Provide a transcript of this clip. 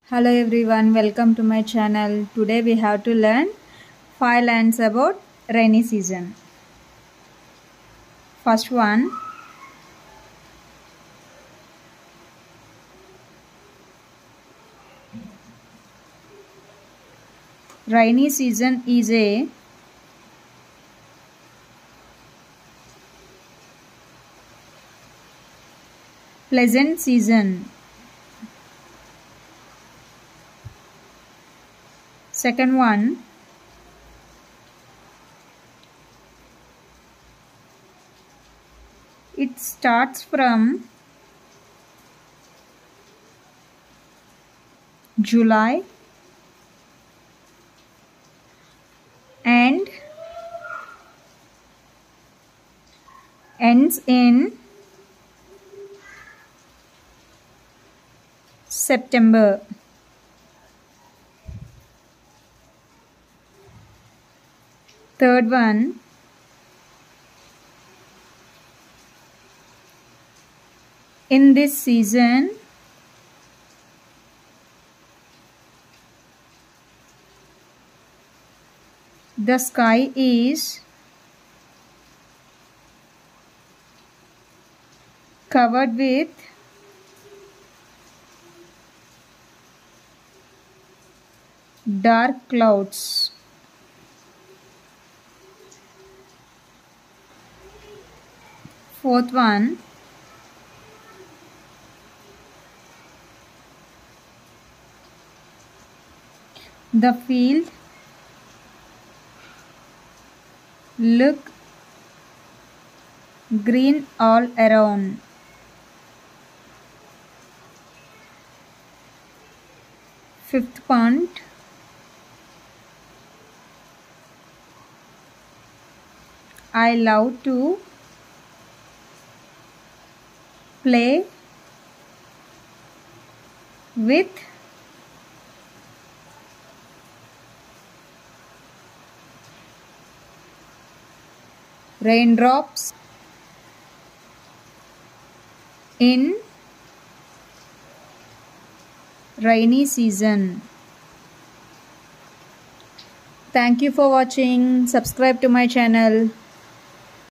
Hello everyone, welcome to my channel. Today we have to learn 5 lines about rainy season. First one, rainy season is a pleasant season. Second one, it starts from July and ends in September. Third one, in this season, the sky is covered with dark clouds. Fourth one, the field look green all around. Fifth point, I love to play with raindrops in rainy season. Thank you for watching. Subscribe to my channel.